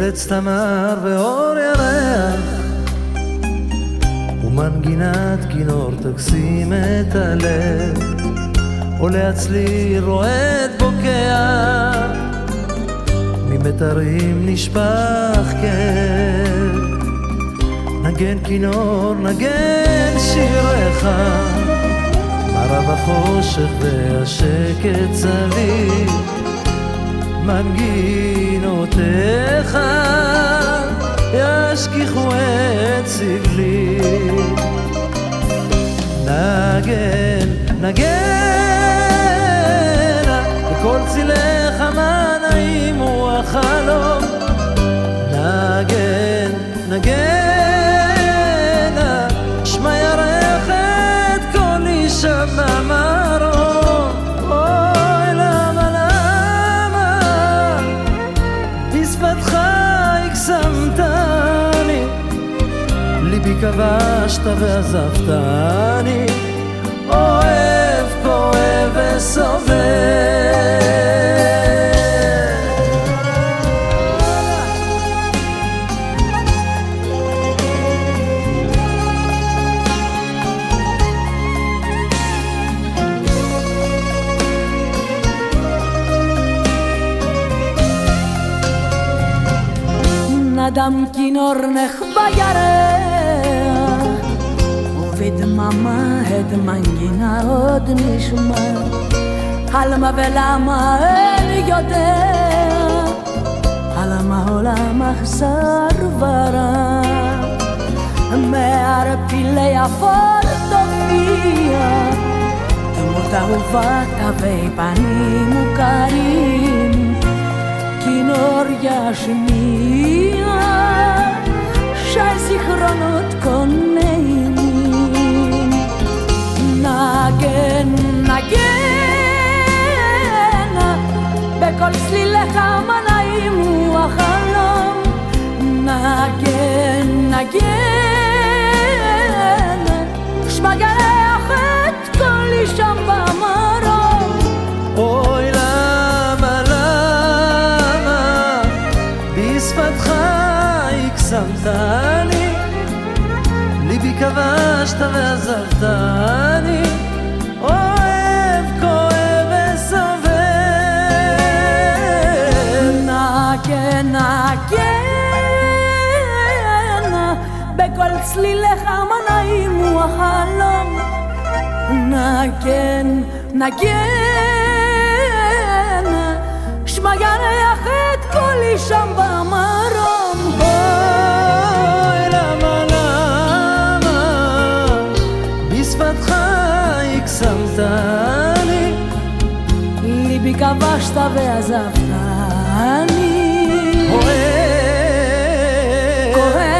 פרץ תמר ואור ירח ומנגינת כינור תקסים את הלב, עולה הצליל רועד בוקע, ממתרים נשפך כאב. נגן כינור נגן שירך, מרב החושך והשקט סביב, מנגינותיך ישכיחו את סבלי. נגן, נגן, בכל צילך מה נעים הוא החלום. נגן, נגן, שמע ירך את כל אישה במרום. אוי למה, למה בשפתך הקסמתני, ליבי כבשת ועזבתני, אוהב, כואב וסובל. נדם כינור נחבא ירח, ובדממה את מנגינה עוד נשמע. על מה ולמה אין יודע, על מה עולם אכזר ורע. מערפילי אפור תופיע דמות אהובה, תווי פנים מוכרים, כינור ישמיע שהזיכרונות כה נעימים. נגן, נגן, בכל צלילך מה נעים הוא החלום. נגן, נגן, שמע ירח את כל אישה במרום. אוי למה, למה בשפתך הקסמתני, ליבי כבשת ועזבתני, אוהב, כואב וסובל. נגן, נגן, בכל צלילך מה נעים הוא החלום. נגן, נגן, שמע ירח את כל אישה במרום. אוי למה, למה בשפתך הקסמתני, ליבי כבשת ועזבתני, אוהב, כואב